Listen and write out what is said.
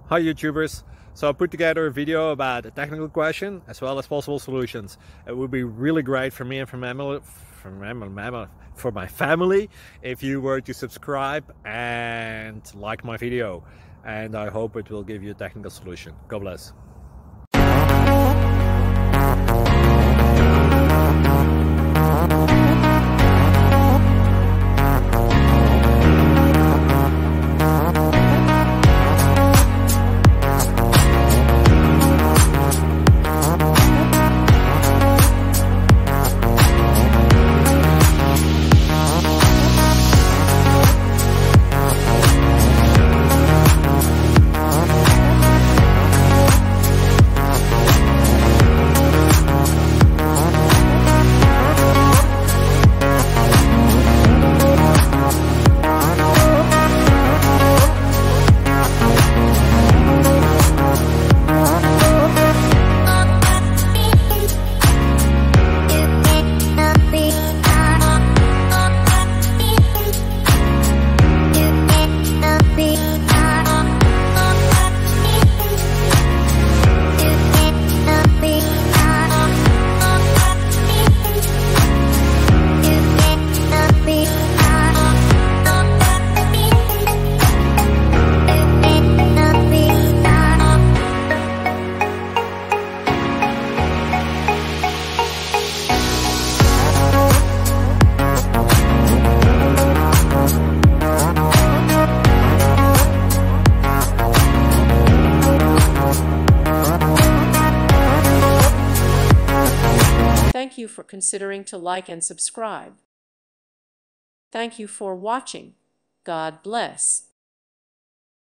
Hi YouTubers! So I put together a video about a technical question as well as possible solutions. It would be really great for me and for my family if you were to subscribe and like my video, and I hope it will give you a technical solution. God bless. Thank you for considering to like and subscribe. Thank you for watching. God bless.